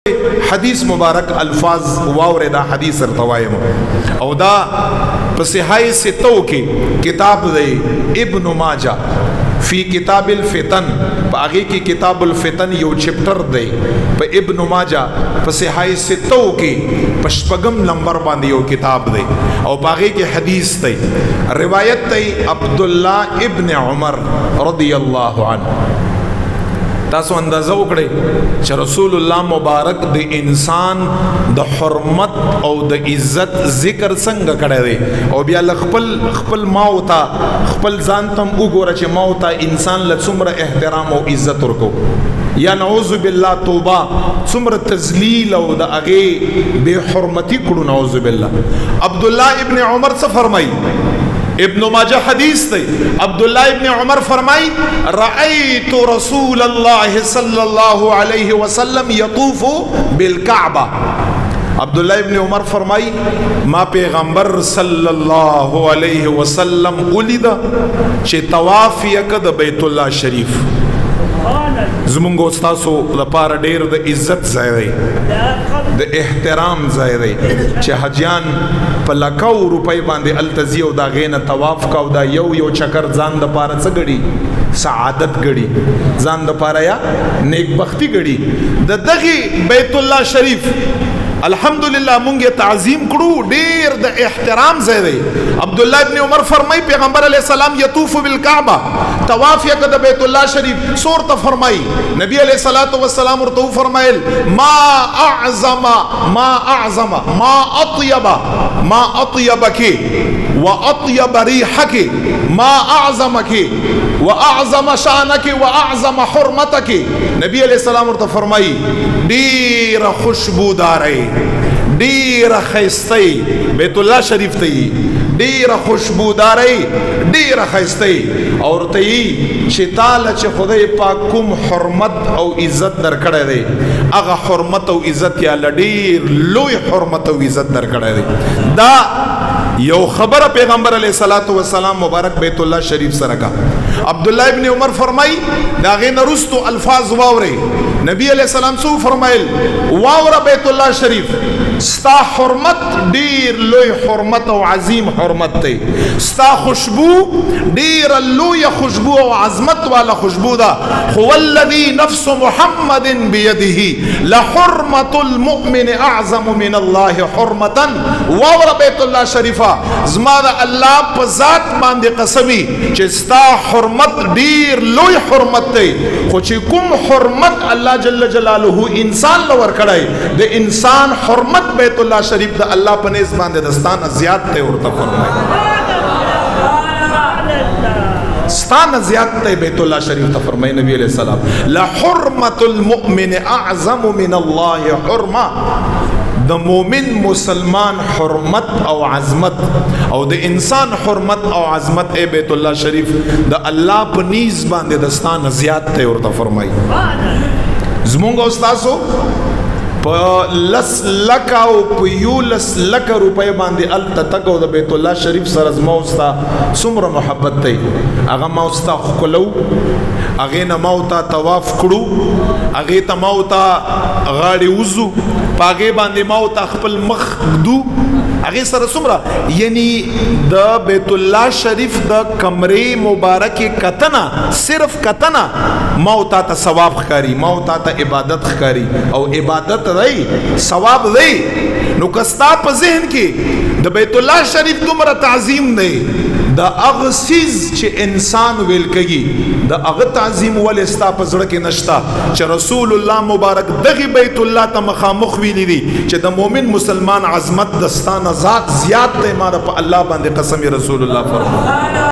حدیث مبارک الفاظ واورے دا حدیث ارتوائم او دا پسیحائی ستو کی کتاب دے ابن ماجہ فی کتاب الفتن باغی کی کتاب الفتن یو چپٹر دے پا ابن ماجہ پسیحائی ستو کی پشپگم نمبر باندی یو کتاب دے او باغی کی حدیث دے روایت دے عبداللہ ابن عمر رضی اللہ عنہ تاسو اندازه وکړئ چې رسول الله مبارک د انسان د حرمت او د عزت ذکر څنګه کړی دی او بیا خپل ماو ته خپل ځان ته وګوره چې ماو ته انسان له څومره احترام او عزت ورکو یا نعوذ بالله توبه څومره تذلیل او د هغې بې حرمتي کړو نعوذ بالله عبدالله ابن عمر څه فرمایي ابن ماجہ حدیث تے عبداللہ ابن عمر فرمائی رأیت رسول اللہ صلی اللہ علیہ وسلم یطوف بالکعبہ عبداللہ ابن عمر فرمائی ما پیغمبر صلی اللہ علیہ وسلم اولیدہ چے طواف یکد بیت اللہ شریف زمونږ استاسو لپاره ډیر د عزت ځای دی د احترام ځای دی چې حجیان په لکو روپۍ باندې هلته ځي او د هغې نه طواف کا او دا یو چکر ځان دپاره څه ګړي سعادت ګړي ځان دپاره یا نیکبختي ګړي د دغې بیت الله شریف الحمدللہ مونږ تعظیم کړو ډیر د احترام ځای دی عبداللہ ابن عمر فرمائی پیغمبر علیہ السلام یطوف بالکعبہ طواف یک د بیت اللہ شریف سور ته فرمائی نبی علیہ الصلوۃ والسلام ورته فرمایل ما اعظم ما اطيبك واطيب ريحك ما اعظمك واعظم شانك واعظم حرمتك نبی علیہ السلام ورته فرمائی ډیر خوشبودار ډیر خیسته بیت الله شریف ته ډیر خوشبوداري ډیر خیسته اور ته چې تعالی چې خدای پاک کوم حرمت او عزت درکړی دی هغه حرمت او عزت یا ډیر لوی حرمت او عزت درکړی دی دا یو خبر پیغمبر علیہ الصلوۃ والسلام مبارک بیت اللہ شریف سره کا عبداللہ ابن عمر فرمائی دا غین رستو الفاظ واورے نبی علیہ السلام سو فرمائل واورا بیت اللہ شریف ستا حرمت دیر لوی حرمت او عظیم حرمت تے ستا خوشبو دیر لوی خوشبو او عظمت والا خوشبو دا هو الذی نفس محمد بیده لحرمت المؤمن اعظم من اللہ حرمتا واورا بیت اللہ شریفہ زما دا اللہ پا ذات باندے قسمی چه ستا حرمت دیر لوی حرمت تے خوچی کم حرمت اللہ جل جلالہ انسان لور کڑائی دے انسان حرمت بیت اللہ شریف دا اللہ پنیز باندے دستان زیاد تے ورطا فرمائی ستان زیاد تے بیت اللہ شریف تا فرمائی نبی علیہ السلام لحرمت المؤمن اعظم من اللہ حرمہ دا مومن مسلمان حرمت او عظمت او دا انسان حرمت او عظمت اے بیت اللہ شریف دا اللہ پنیز باندے دستان زیاد تے ورطا فرمائی زمونگا استاسو پا لس لکا او پیو لس لکا روپے باندے التا تکو دا بیت اللہ شریف سر از موستا سمر محبت تے اگا موستا خکلو اگینا موتا تواف کرو اگیتا موتا غاڑی وزو پاگے باندے موتا خپل مخ دو اگے سر سمرا یعنی دا بیت اللہ شریف دا کمرے مبارک کتنا صرف کتنا موتا تا ثواب خکاری موتا تا عبادت خکاری او عبادت رئی ثواب رئی نو کستا پا ذہن کی دا بیت اللہ شریف تمرا تعظیم دے دا اغسیز چه انسان ویل کگی دا اغ تعظیم والی استا پا زڑکی نشتا چه رسول اللہ مبارک دغی بیت اللہ تا مخامخ ویلی دی چه دا مومن مسلمان عظمت دستان ذات زیاد دے مارا پا اللہ باندے قسمی رسول اللہ فرمان